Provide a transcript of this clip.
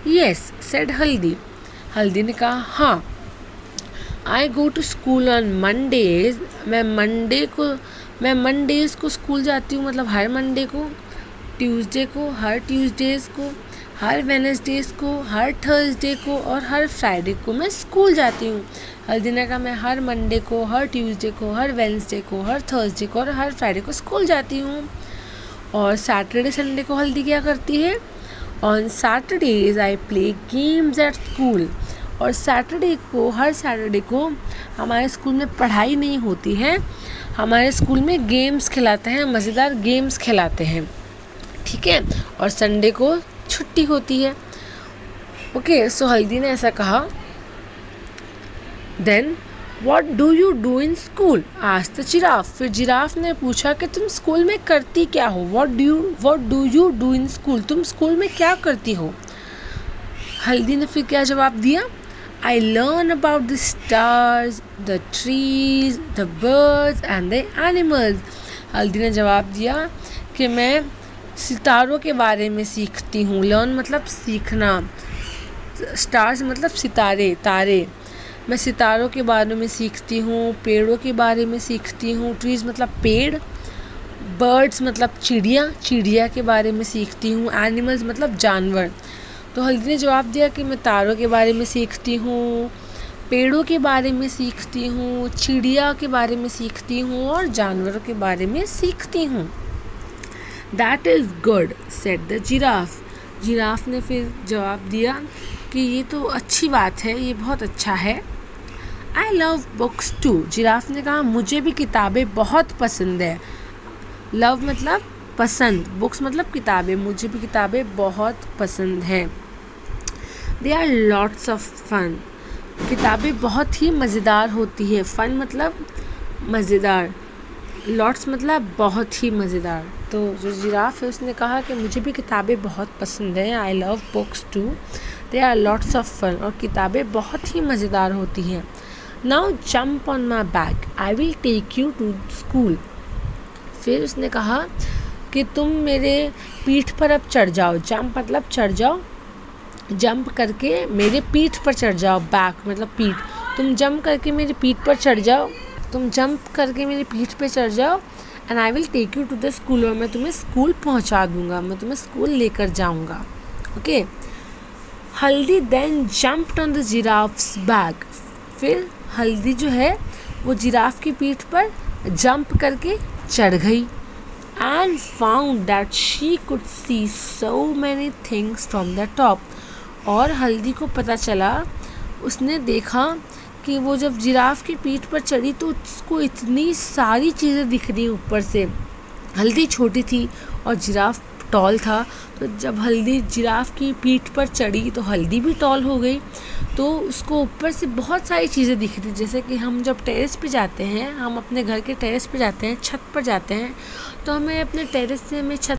Yes said हल्दी। हल्दी ने कहा हाँ। I go to school on Mondays. मैं मंडेज को स्कूल जाती हूँ, मतलब हर मंडे को, ट्यूसडे को, हर ट्यूसडेज को, हर वेडनेसडेज को, हर थर्सडे को और हर फ्राइडे को मैं स्कूल जाती हूँ। हल्दी ने कहा मैं हर मंडे को, हर ट्यूसडे को, हर वेडनेसडे को, हर थर्सडे को और हर फ्राइडे को स्कूल जाती हूँ। और सैटरडे संडे को हल्दी क्या करती है? On Saturdays I play games at school. और हर सैटरडे को हमारे स्कूल में पढ़ाई नहीं होती है, हमारे स्कूल में गेम्स खिलाते हैं, मज़ेदार गेम्स खिलाते हैं, ठीक है। और संडे को छुट्टी होती है। ओके, सो हल्दी ने ऐसा कहा। Then what do you do in school? Asked the giraffe. फिर जिराफ ने पूछा कि तुम स्कूल में करती क्या हो? What do you do in school? तुम स्कूल में क्या करती हो? हल्दी ने फिर क्या जवाब दिया? I learn about the stars, the trees, the birds and the animals. हल्दी ने जवाब दिया कि मैं सितारों के बारे में सीखती हूँ। लर्न मतलब सीखना, स्टार्स मतलब सितारे, तारे। मैं सितारों के बारे में सीखती हूँ, पेड़ों के बारे में सीखती हूँ, ट्रीज़ मतलब पेड़, बर्ड्स मतलब चिड़िया के बारे में सीखती हूँ, एनिमल्स मतलब जानवर। तो हल्दी ने जवाब दिया कि मैं तारों के बारे में सीखती हूँ, पेड़ों के बारे में सीखती हूँ, चिड़िया के बारे में सीखती हूँ और जानवरों के बारे में सीखती हूँ। That is good said the giraffe. Giraffe ने फिर जवाब दिया कि ये तो अच्छी बात है, ये बहुत अच्छा है। I love books too. Giraffe ने कहा मुझे भी किताबें बहुत पसंद है। लव मतलब पसंद, बुक्स मतलब किताबें, मुझे भी किताबें बहुत पसंद है। They are lots of fun. किताबें बहुत ही मज़ेदार होती है। फ़न मतलब मज़ेदार, लॉट्स मतलब बहुत ही मज़ेदार। तो जो जिराफ है उसने कहा कि मुझे भी किताबें बहुत पसंद हैं। I love books too, they are lots of fun. और किताबें बहुत ही मज़ेदार होती हैं। Now jump on my back, I will take you to school. फिर उसने कहा कि तुम मेरे पीठ पर अब चढ़ जाओ। जंप मतलब चढ़ जाओ, जंप करके मेरे पीठ पर चढ़ जाओ। बैक मतलब पीठ। तुम जंप करके मेरी पीठ पर चढ़ जाओ, तुम जंप करके मेरी पीठ पर चढ़ जाओ। And I will take you to the school. और मैं तुम्हें स्कूल पहुंचा दूंगा, मैं तुम्हें स्कूल लेकर जाऊंगा। Okay. Haldi then jumped on the giraffe's back. फिर हल्दी जो है वो जिराफ की पीठ पर जंप करके चढ़ गई। And found that she could see so many things from the top. और हल्दी को पता चला, उसने देखा कि वो जब जिराफ की पीठ पर चढ़ी तो उसको इतनी सारी चीज़ें दिख रही ऊपर से। हल्दी छोटी थी और जिराफ टॉल था, तो जब हल्दी जिराफ की पीठ पर चढ़ी तो हल्दी भी टॉल हो गई। तो उसको ऊपर से बहुत सारी चीज़ें दिख रही, जैसे कि हम जब टेरेस पे जाते हैं, हम अपने घर के टेरेस पे जाते हैं, छत पर जाते हैं, तो हमें अपने टेरेस से हमें छत